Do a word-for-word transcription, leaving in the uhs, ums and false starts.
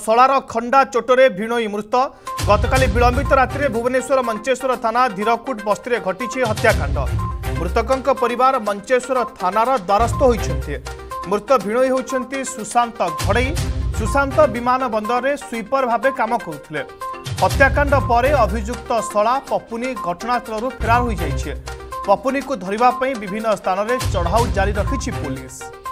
शलार खंडा चोटरे भिणोई मृत गतकाली विलंबित रात्रि भुवनेश्वर मंचेश्वर थाना धीरकुट बस्ती घटी हत्याकांड मृतकों परिवार मंचेश्वर थानार द्वारस्थ होती मृत भिणोई होती सुशांत घड़ई सुशांत विमान बंदर में स्वीपर भाव काम करुले हत्याकांड पर अभियुक्त शला पपुनी घटनास्थल फेरार हो जाए पपुनी को धरने विभिन्न स्थान में चढ़ाऊ जारी रखी पुलिस।